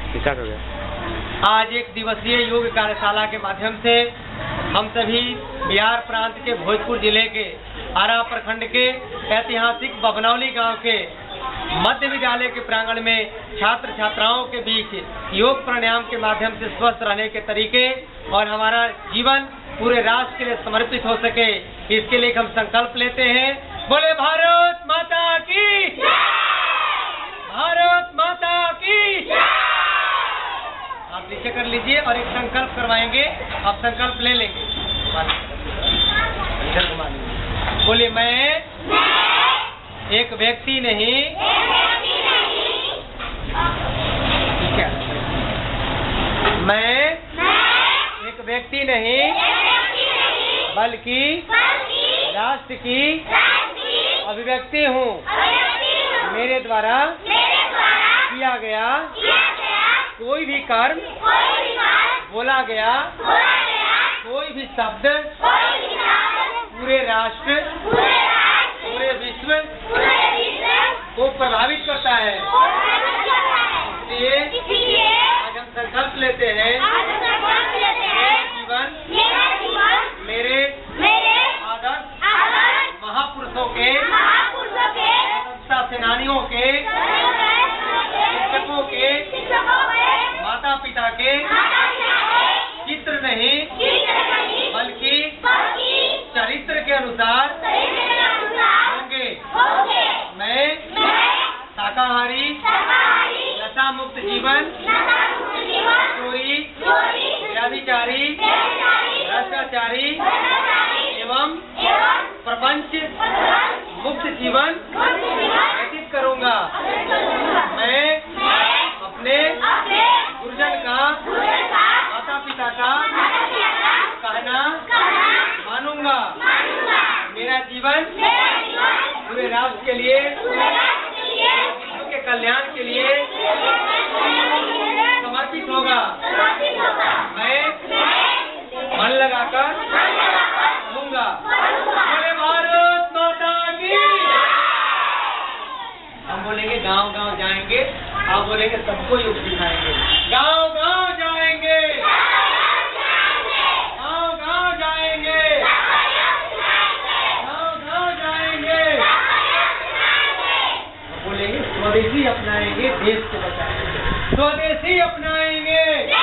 Start हो गया। आज एक दिवसीय योग कार्यशाला के माध्यम से हम सभी बिहार प्रांत के भोजपुर जिले के आरा प्रखंड के ऐतिहासिक बबनौली गांव के मध्य विद्यालय के प्रांगण में छात्र छात्राओं के बीच योग प्राणायाम के माध्यम से स्वस्थ रहने के तरीके और हमारा जीवन पूरे राष्ट्र के लिए समर्पित हो सके, इसके लिए हम संकल्प लेते हैं। बोले भारत माता की, भारत माता की। आप नीचे कर लीजिए और एक संकल्प करवाएंगे। आप संकल्प ले लेंगे। इधर घुमा लीजिए। बोलिए मैं एक व्यक्ति नहीं, ठीक है, मैं एक व्यक्ति नहीं बल्कि राष्ट्र की अभिव्यक्ति हूँ। मेरे द्वारा किया गया कोई भी कर्म, बोला गया कोई भी शब्द पूरे राष्ट्र, पूरे विश्व को प्रभावित करता है। इसलिए आज हम संकल्प लेते हैं, मेरा जीवन मेरे आदर्श महापुरुषों के, स्वतंत्रता सेनानियों के, शिक्षकों के, माता पिता के चित्र नहीं बल्कि चरित्र के अनुसार होंगे। मैं शाकाहारी, नशा मुक्त जीवन, चोरी, व्यभिचारी, भ्रष्टाचारी एवं प्रपंच मुक्त जीवन व्यतीत करूंगा। मैं अपने गुरुजन का, माता पिता का कहना मानूंगा। मेरा जीवन पूरे राष्ट्र के लिए, विश्व के कल्याण के लिए समर्पित होगा। मैं मन लगाकर रहूंगा। बोले भारत माता की। हम बोलेंगे गांव गांव जाएंगे, आप बोलेंगे सबको योग सिखाएंगे। गांव गांव जाएंगे, गांव गांव जाएंगे, गांव गांव जाएंगे। बोलेंगे स्वदेशी अपनाएंगे, देश को बचाएंगे। स्वदेशी अपनाएंगे,